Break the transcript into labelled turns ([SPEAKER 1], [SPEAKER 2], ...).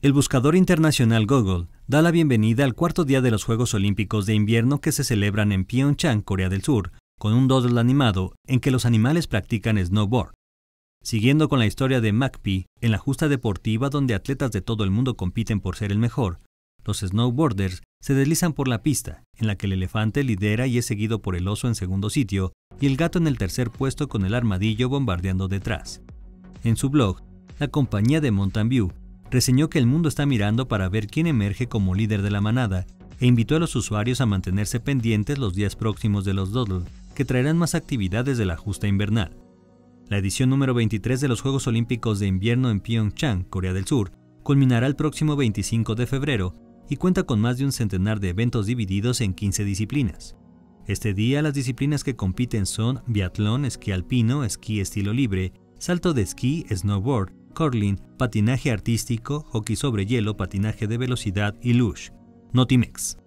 [SPEAKER 1] El buscador internacional Google da la bienvenida al cuarto día de los Juegos Olímpicos de Invierno que se celebran en Pyeongchang, Corea del Sur, con un doodle animado en que los animales practican snowboard. Siguiendo con la historia de McPhee, en la justa deportiva donde atletas de todo el mundo compiten por ser el mejor, los snowboarders se deslizan por la pista, en la que el elefante lidera y es seguido por el oso en segundo sitio y el gato en el tercer puesto con el armadillo bombardeando detrás. En su blog, la compañía de Mountain View reseñó que el mundo está mirando para ver quién emerge como líder de la manada e invitó a los usuarios a mantenerse pendientes los días próximos de los doodle, que traerán más actividades de la justa invernal. La edición número 23 de los Juegos Olímpicos de Invierno en Pyeongchang, Corea del Sur, culminará el próximo 25 de febrero y cuenta con más de un centenar de eventos divididos en 15 disciplinas. Este día las disciplinas que compiten son biatlón, esquí alpino, esquí estilo libre, salto de esquí, snowboard, curling, patinaje artístico, hockey sobre hielo, patinaje de velocidad y luge. Notimex.